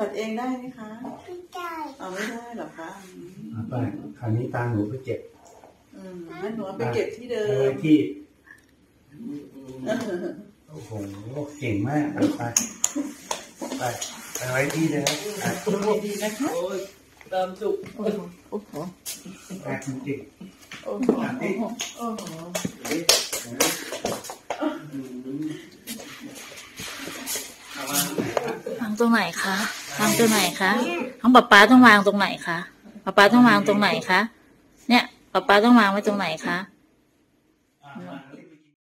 ผัดเองได้ไหมคะไม่ได้เอาไม่ได้หรอคะไปคราวนี้ตาหนูไปเก็บให้หนูไปเก็บที่เดิมที่โอ้โหเก่งมากไปไว้ที่เดิมดีนะคะตามจุกโอ้โหจริงโอ้โหโอ้โหวางตรงไหนคะวางตรงไหนคะของป๊าต้องวางตรงไหนคะป๊าต้องวางตรงไหนคะเนี่ยป๊าต้องวางไว้ตรงไหนคะ